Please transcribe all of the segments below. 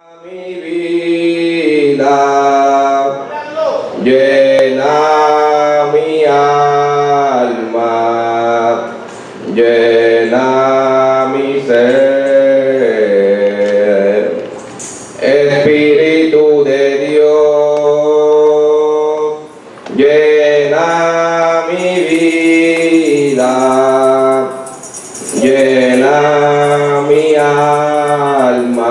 Mi vida, llena mi alma, llena mi ser, Espíritu de Dios, llena mi vida, llena mi alma,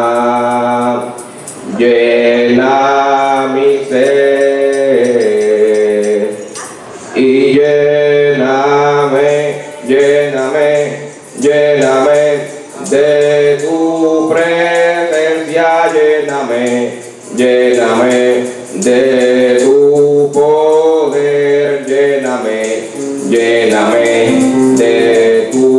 llena mi ser y lléname, lléname, lléname de tu presencia, lléname, lléname de tu poder, lléname, lléname de tu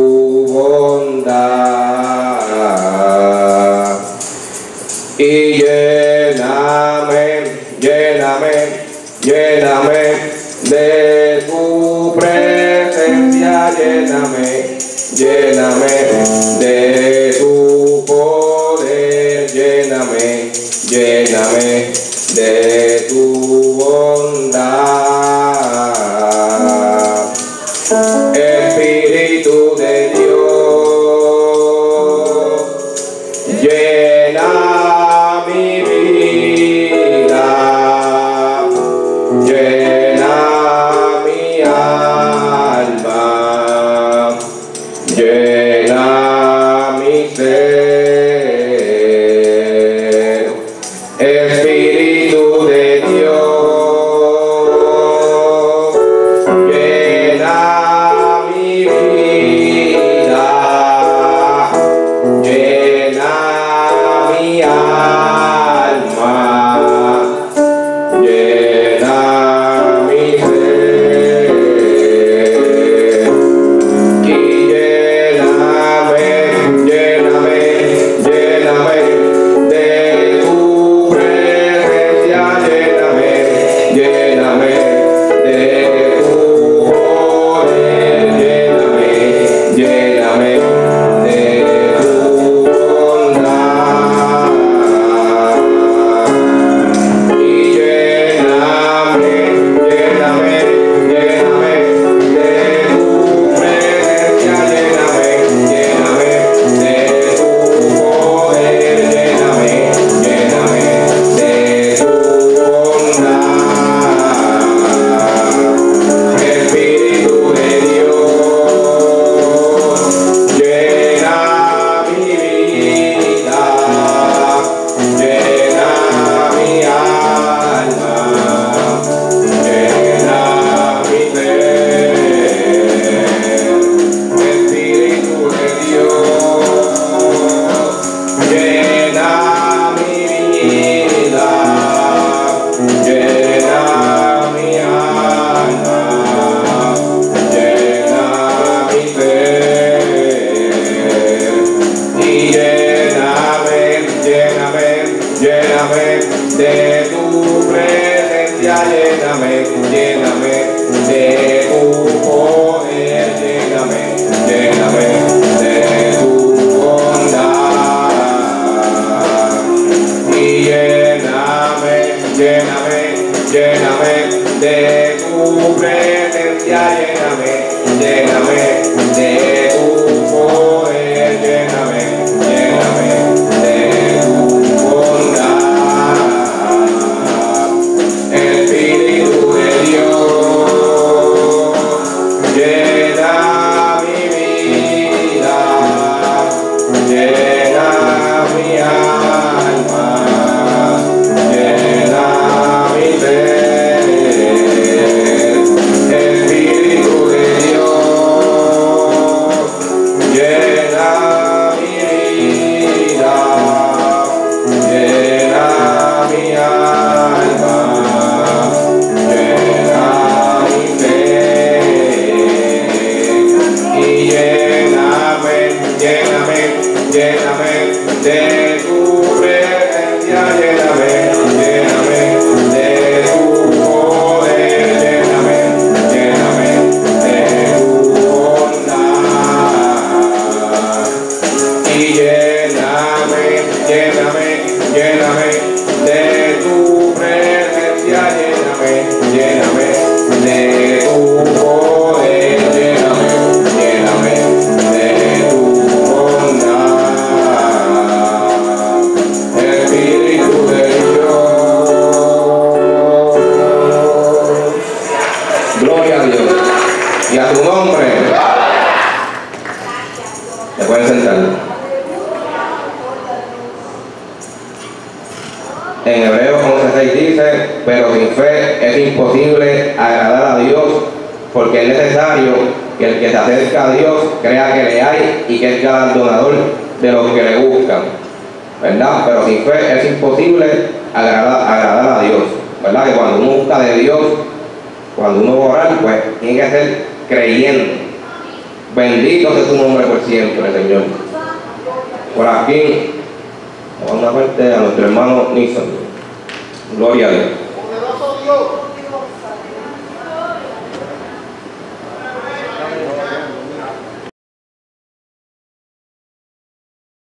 bondad y lléname, lléname, lléname de tu presencia, lléname, lléname de tu poder, lléname, lléname de tu bondad. Espíritu de Dios, llena mi vida, llena mi alma, llena mi ser. Espíritu de Dios, llena mi vida, llena mi alma, llena mi ser y lléname imposible agradar a Dios, porque es necesario que el que se acerca a Dios crea que le hay y que es galardonador de los que le buscan, ¿verdad? Pero sin fe es imposible agradar a Dios, ¿verdad? Que cuando uno busca de Dios, cuando uno va a orar, pues tiene que ser creyendo. Bendito sea tu nombre por siempre, Señor. Por aquí, vamos a una parte a nuestro hermano Nixon. Gloria a Dios.